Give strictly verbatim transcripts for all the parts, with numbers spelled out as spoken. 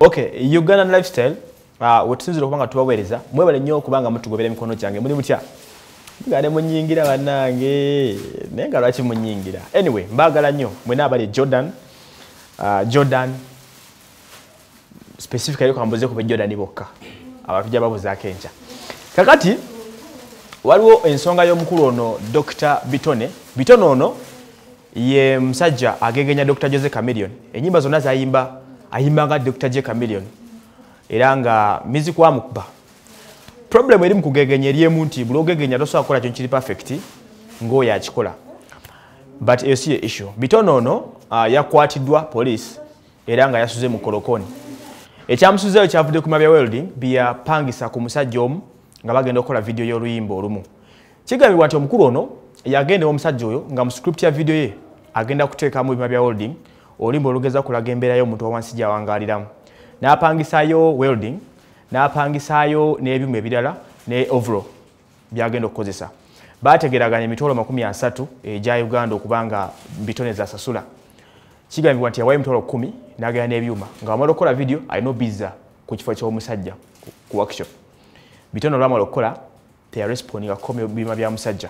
Okay, Ugandan lifestyle uh, wetusinzira okubanga tubaweereza mwebale nnyo okubanga mutugobera emikono gyange muli mutya mugade munyingira bannange naye nga lwaki munyingira anyway mbaagala nnyo mwena abali Jordan uh, Jordan specifically kwambuze ku Jordan bokka abatujja babuzaako enkya kakati waliwo ensonga y'omukulu ono Doctor Bitone Bitone ono ye musajja agegenya Doctor Jose Chameleon enyimba zonna zayimba ayimba nga Doctor J Chameleon era nga music wa mukuba problem eri mu kugegenya eri emunti bulogegenya tosobola kukola kyonki perfect ngo yakikola but you see issue Bitone ono uh, yakwatiddwa police era nga yasuze mu kolokoni ekyamusuzeeyo kyavudde ku mabya welding bya pangisa ku musajja omu nga bagenda okukola video y'oluyimba olumu kigambibwa nti omukulu ono yagenda omusajja oyo nga mu script ya video ye agenda kuteekamu mabya welding olimbo olugeza kulaga embeera y'omuntu owansi gy'awangaliramu n'apangisayo welding n'apangisayo n'ebyuma ebirala ne overall byagenda okukozesa baategeraganya emitwalo makumi asatu egya Uganda okubanga Bitone zasasula kigambibwa nti yawayo emitwalo kumi n'agenda n'ebyuma nga wamala okukola video alina obizza ku kifo ky'omusajja ku workshop Bitone olwamala okukola teyarespondinga kukomya ebyuma bya musajja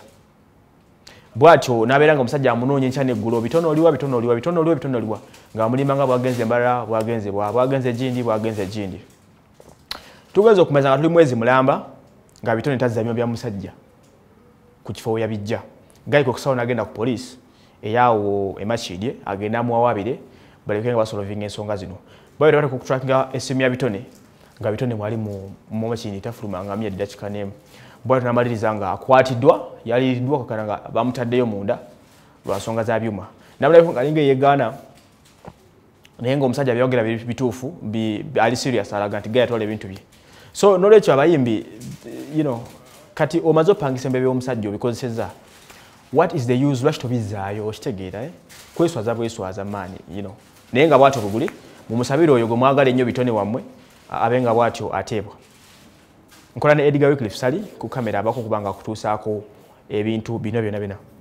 bwatyo nabeera nga omusajja amunoonya enkya n'eggulu Bitone oliwa Bitone oliwa Bitone oliwa Bitone oliwa nga mulimba nga bwagenze embalala bwagenze bwagenze gindi bwagenze gindi tugenze okumeza nga tuli mwezi mulamba nga Bitone tazza ebyuma bya musajja ku kifo yabijja gaiko okusawo n'agenda ku police eyaawo emachidye agenda amuwawaabire baleke nga basolovinga ensonga zino bawera bata ku trackinga essimu ya Bitone nga Bitone mwali mu machini tafuluma nga mya dakika n'emu bwatyo n'amaliriza nga akwatiddwa yaliriddwa kakana nga bamutaddeyo munda lwa nsonga za byuma nabulayo nga linga yegaana naye ng'omusajja byogera bituufu ali serious alaga nti gaya twala ebintu bye so n'olwekyo abayimbi you know kati omaze opangisa embeera y'omusajja obikozesezza what is the use lwaki tobizaayo okitegeera eh? kweswaza bweswaza maani you know naye nga bwatyo buguli mumusabire oyo gwe mwagala ennyo Bitone wammwe abe nga bwatyo ateebwa nkola ne Edgar Wycliffe Sali ku kamera abako kubanga kutuusaako ebintu bino byonna bino